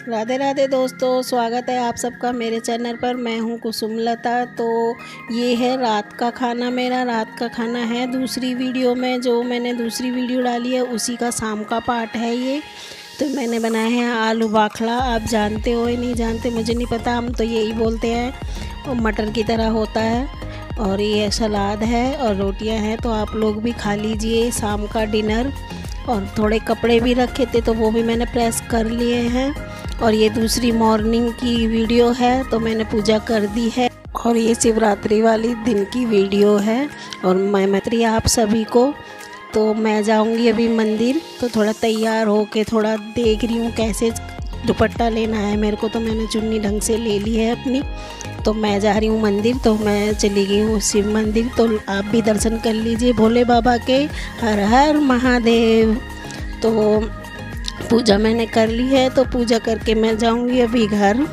राधे राधे दोस्तों, स्वागत है आप सबका मेरे चैनल पर। मैं हूं कुसुमलता। तो ये है रात का खाना। मेरा रात का खाना है दूसरी वीडियो में, जो मैंने दूसरी वीडियो डाली है उसी का शाम का पार्ट है ये। तो मैंने बनाए हैं आलू बाखला। आप जानते हो या नहीं जानते मुझे नहीं पता, हम तो यही बोलते हैं। और मटर की तरह होता है और ये सलाद है और रोटियां हैं। तो आप लोग भी खा लीजिए शाम का डिनर। और थोड़े कपड़े भी रखे थे तो वो भी मैंने प्रेस कर लिए हैं। और ये दूसरी मॉर्निंग की वीडियो है, तो मैंने पूजा कर दी है। और ये शिवरात्रि वाली दिन की वीडियो है। और मैं मैत्री आप सभी को। तो मैं जाऊंगी अभी मंदिर, तो थोड़ा तैयार होके थोड़ा देख रही हूँ कैसे दुपट्टा लेना है मेरे को। तो मैंने चुन्नी ढंग से ले ली है अपनी। तो मैं जा रही हूँ मंदिर। तो मैं चली गई हूँ शिव मंदिर। तो आप भी दर्शन कर लीजिए भोले बाबा के। हर हर महादेव। तो पूजा मैंने कर ली है, तो पूजा करके मैं जाऊंगी अभी घर।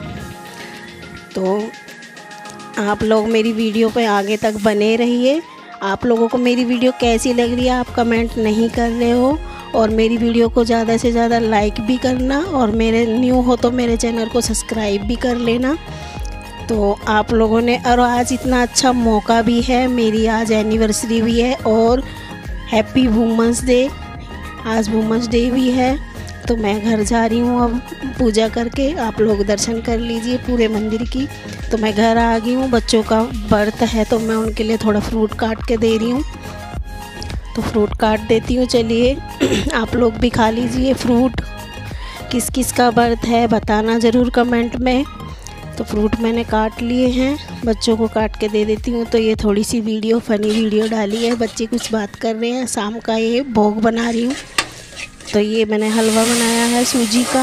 तो आप लोग मेरी वीडियो पे आगे तक बने रहिए। आप लोगों को मेरी वीडियो कैसी लग रही है आप कमेंट नहीं कर रहे हो। और मेरी वीडियो को ज़्यादा से ज़्यादा लाइक भी करना, और मेरे न्यू हो तो मेरे चैनल को सब्सक्राइब भी कर लेना। तो आप लोगों ने, और आज इतना अच्छा मौका भी है, मेरी आज एनिवर्सरी भी है और हैप्पी वुमेंस डे, आज वुमेंस डे भी है। तो मैं घर जा रही हूँ अब पूजा करके। आप लोग दर्शन कर लीजिए पूरे मंदिर की। तो मैं घर आ गई हूँ। बच्चों का बर्थ है तो मैं उनके लिए थोड़ा फ्रूट काट के दे रही हूँ। तो फ्रूट काट देती हूँ। चलिए आप लोग भी खा लीजिए फ्रूट। किस किस का बर्थ है बताना ज़रूर कमेंट में। तो फ्रूट मैंने काट लिए हैं, बच्चों को काट के दे देती हूँ। तो ये थोड़ी सी वीडियो फ़नी वीडियो डाली है, बच्चे कुछ बात कर रहे हैं। शाम का ये भोग बना रही हूँ। तो ये मैंने हलवा बनाया है सूजी का,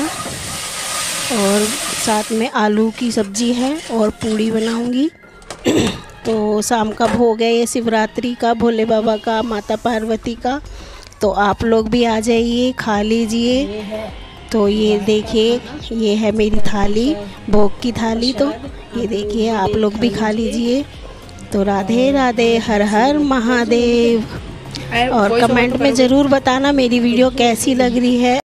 और साथ में आलू की सब्ज़ी है और पूड़ी बनाऊँगी। तो शाम का भोग है ये शिवरात्रि का, भोले बाबा का, माता पार्वती का। तो आप लोग भी आ जाइए, खा लीजिए। तो ये देखिए, ये है मेरी थाली, भोग की थाली। तो ये देखिए आप लोग भी खा लीजिए। तो राधे राधे, हर हर महादेव। और कमेंट में ज़रूर बताना मेरी वीडियो कैसी लग रही है।